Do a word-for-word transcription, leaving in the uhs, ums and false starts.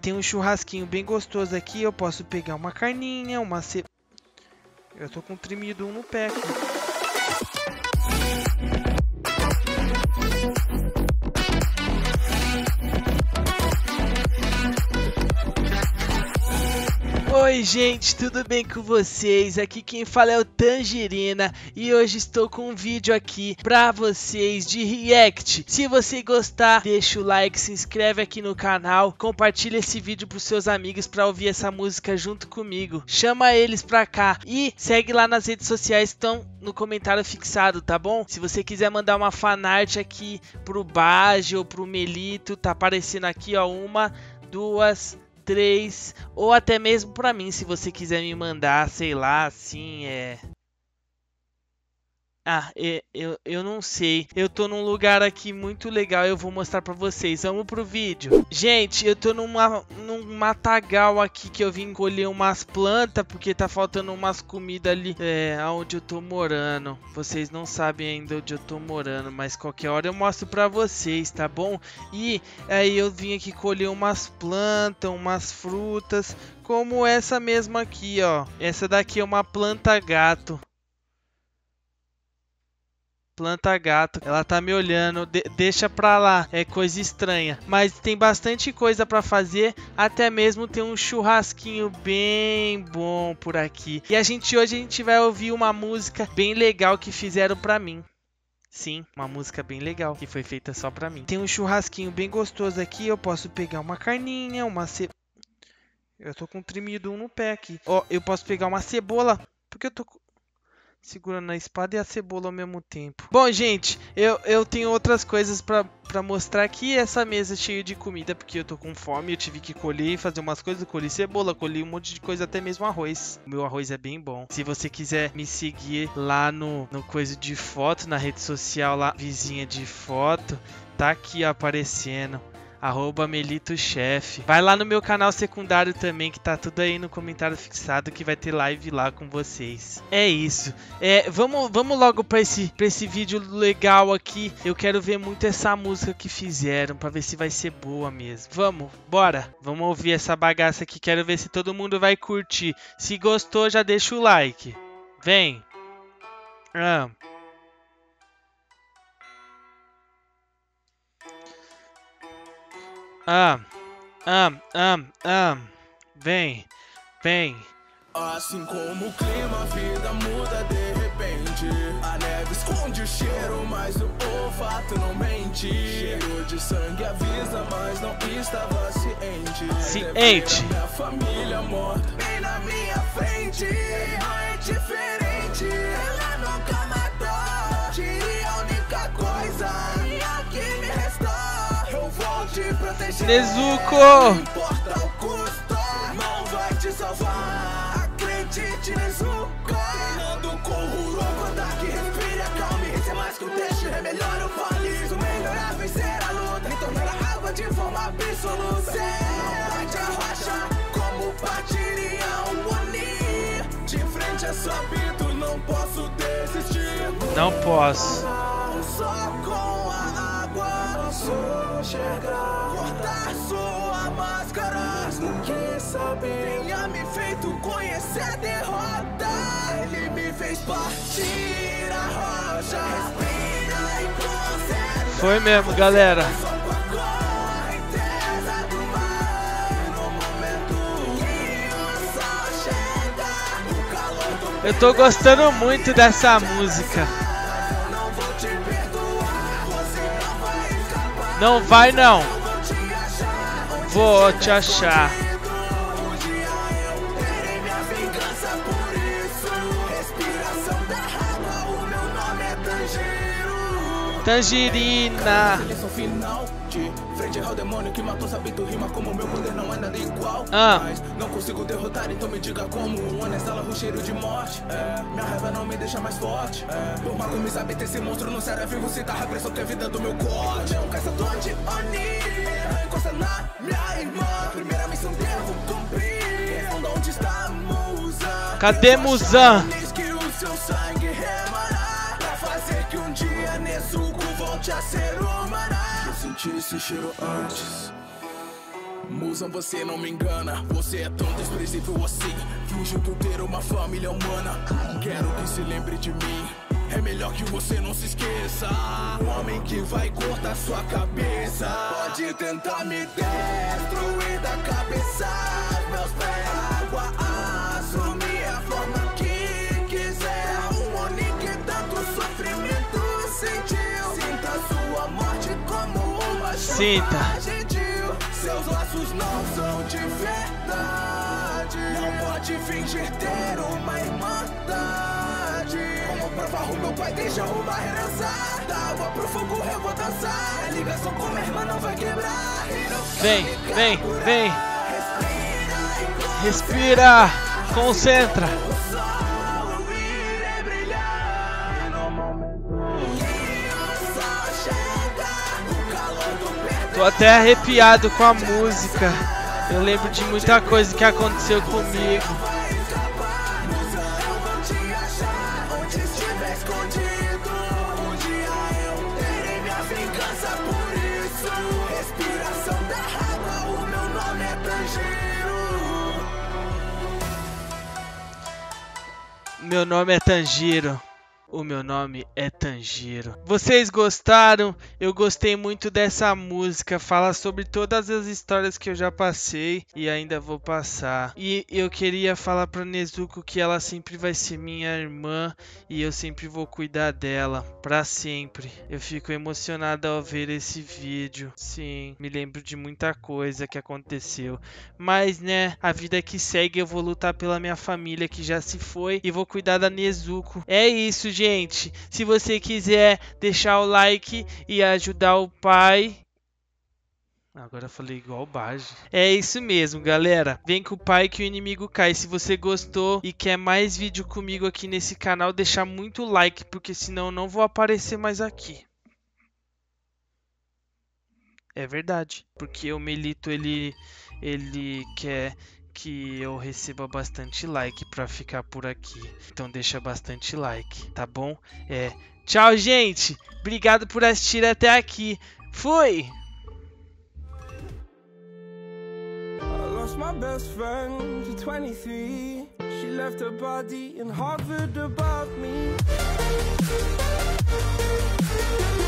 Tem um churrasquinho bem gostoso aqui. Eu posso pegar uma carninha, uma ce... Eu tô com um tremido um no pé aqui. Oi gente, tudo bem com vocês? Aqui quem fala é o Tangerina e hoje estou com um vídeo aqui pra vocês de react. Se você gostar, deixa o like, se inscreve aqui no canal, compartilha esse vídeo pros seus amigos pra ouvir essa música junto comigo. Chama eles pra cá e segue lá nas redes sociais, estão no comentário fixado, tá bom? Se você quiser mandar uma fanart aqui pro Baji ou pro Melito, tá aparecendo aqui ó, uma, duas... três, ou até mesmo pra mim, se você quiser me mandar, sei lá, assim, é... Ah, eu, eu, eu não sei. Eu tô num lugar aqui muito legal, eu vou mostrar pra vocês. Vamos pro vídeo. Gente, eu tô numa, num matagal aqui que eu vim colher umas plantas, porque tá faltando umas comidas ali, é, onde eu tô morando. Vocês não sabem ainda onde eu tô morando, mas qualquer hora eu mostro pra vocês, tá bom? E aí eu vim aqui colher umas plantas, umas frutas, como essa mesma aqui, ó. Essa daqui é uma planta gato. Planta gato, ela tá me olhando, de deixa pra lá, é coisa estranha. Mas tem bastante coisa pra fazer, até mesmo tem um churrasquinho bem bom por aqui. E a gente hoje a gente vai ouvir uma música bem legal que fizeram pra mim. Sim, uma música bem legal que foi feita só pra mim. Tem um churrasquinho bem gostoso aqui, eu posso pegar uma carninha, uma ce... Eu tô com um tremido um no pé aqui. Ó, eu posso pegar uma cebola, porque eu tô segurando a espada e a cebola ao mesmo tempo. Bom, gente, eu, eu tenho outras coisas pra, pra mostrar aqui. Essa mesa cheia de comida, porque eu tô com fome. Eu tive que colher e fazer umas coisas. Colhi cebola, colhi um monte de coisa, até mesmo arroz. O meu arroz é bem bom. Se você quiser me seguir lá no, no coisa de foto, na rede social lá, vizinha de foto, tá aqui ó, aparecendo. Arroba Melito Chef. Vai lá no meu canal secundário também, que tá tudo aí no comentário fixado, que vai ter live lá com vocês. É isso. É, vamos, vamos logo pra esse, pra esse vídeo legal aqui. Eu quero ver muito essa música que fizeram, pra ver se vai ser boa mesmo. Vamos, bora. Vamos ouvir essa bagaça aqui. Quero ver se todo mundo vai curtir. Se gostou, já deixa o like. Vem. Ah. Ah, ah, ah, ah, vem, vem. Assim como o clima, a vida muda de repente. A neve esconde o cheiro, mas o olfato não mente. Cheiro de sangue avisa, mas não estava ciente. Ciente. Minha família morta bem na minha frente. Não é diferente, ela nunca matou. Tirei a única coisa que me restou. Eu vou te proteger. Nezuko! Não importa o custo, não vai te salvar. Acredite, Nezuko. Treinando com o Uroko, ataque, respire, acalme. Isso é mais que um teste, é melhor eu fale. Isso melhorar, vencer a luta, me tornar a raiva de forma absoluta. Não bate a rocha, como partiria um Oni. De frente é sabido, não posso desistir. Não posso. Só com a água posso enxergar. Cortar sua máscara. O que saber? Tenha me feito conhecer a derrota. Ele me fez partir a rocha. Respira e concentra. Foi mesmo, galera. Eu tô gostando muito dessa música. Não vai não. Vou te achar. Tangerina. Frente ao demônio que matou, sabido rima como meu poder não é nada igual. Ah. Mas não consigo derrotar, então me diga como. Um anestala o cheiro de morte. É, minha raiva não me deixa mais forte. É, por mago me sabe ter esse monstro no cérebro vivo. Se tá repressão que é vida do meu corte. Não caçador de Oni. Encosta na minha irmã. Primeira missão devo cumprir. Onde está Muzan? Cadê Muzan? Que o seu sangue remará. Pra fazer que um dia Nezuko volte a ser humana. Eu senti esse cheiro antes. ilusão, você não me engana. Você é tão desprezível assim. Fingiu tu ter uma família humana. Quero que se lembre de mim. É melhor que você não se esqueça. Um homem que vai cortar sua cabeça. Pode tentar me destruir da cabeça. Meus pés, água, assumir a forma que quiser. Um homem que tanto sofrimento sentiu. Sinta sua morte como uma chuva gentil. Seus laços não são de verdade. Não pode fingir ter uma irmandade. Como prova o meu pai deixa uma herança. Da água pro fogo eu vou dançar. A ligação com minha irmã não vai quebrar. Vem, vem, vem. Respira, concentra. Tô até arrepiado com a música. Eu lembro de muita coisa que aconteceu comigo. Meu nome é Tanjiro. O meu nome é Tanjiro. Vocês gostaram? Eu gostei muito dessa música. Fala sobre todas as histórias que eu já passei e ainda vou passar. E eu queria falar pra Nezuko que ela sempre vai ser minha irmã e eu sempre vou cuidar dela pra sempre. Eu fico emocionado ao ver esse vídeo. Sim, me lembro de muita coisa que aconteceu. Mas né, a vida que segue, eu vou lutar pela minha família que já se foi e vou cuidar da Nezuko. É isso, gente. Gente, se você quiser deixar o like e ajudar o pai... Agora eu falei igual o Baji. É isso mesmo, galera. Vem com o pai que o inimigo cai. Se você gostou e quer mais vídeo comigo aqui nesse canal, deixa muito like, porque senão eu não vou aparecer mais aqui. É verdade, porque o Melito, ele, ele quer... que eu receba bastante like pra ficar por aqui. Então deixa bastante like, tá bom? É, tchau, gente! Obrigado por assistir até aqui. Fui! I lost my best friend to twenty-three. She left her body in Harvard above me.